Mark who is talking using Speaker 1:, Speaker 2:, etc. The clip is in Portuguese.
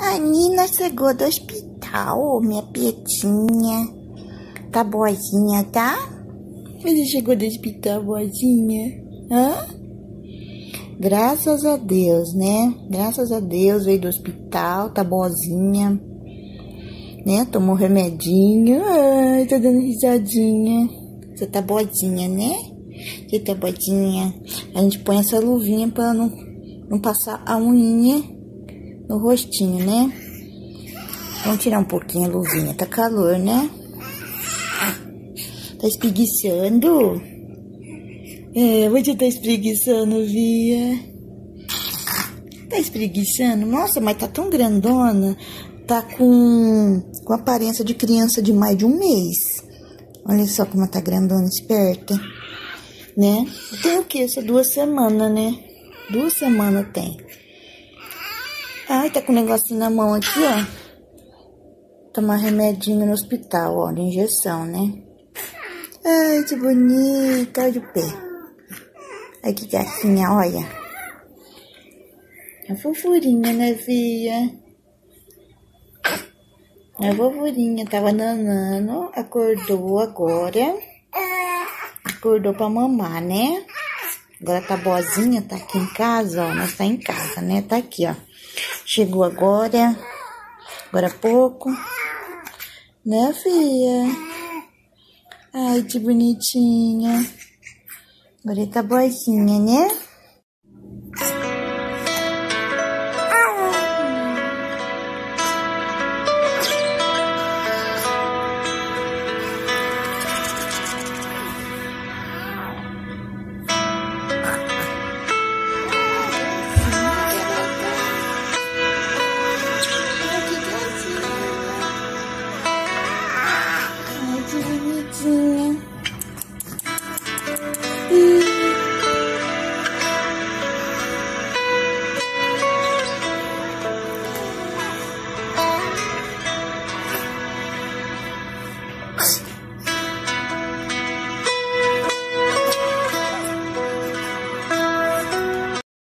Speaker 1: A Nina chegou do hospital, minha Pietinha. Tá boazinha, tá? Você chegou do hospital, boazinha? Hã? Graças a Deus, né? Graças a Deus, veio do hospital, tá boazinha. Né? Tomou remedinho. Ai, tá dando risadinha. Você tá boazinha, né? Você tá boazinha. A gente põe essa luvinha pra não passar a unhinha no rostinho, né? Vamos tirar um pouquinho a luvinha. Tá calor, né? Tá espreguiçando? É, você tá espreguiçando, Via? Tá espreguiçando? Nossa, mas tá tão grandona. Tá com aparência de criança de mais de um mês. Olha só como ela tá grandona, esperta. Né? Tem o que? Essa 2 semanas, né? 2 semanas tem. Ai, tá com um negocinho na mão aqui, ó. Tomar remedinho no hospital, ó, de injeção, né? Ai, que bonita, olha o pé. Ai, que gatinha, olha. A fofurinha, né, Fia? A fofurinha tava nanando, acordou agora. Acordou pra mamar, né? Agora tá boazinha, tá aqui em casa, ó. Nós tá em casa, né? Tá aqui, ó. Chegou agora há pouco. Né, Fia? Ai, que bonitinha. Agora tá boazinha, né?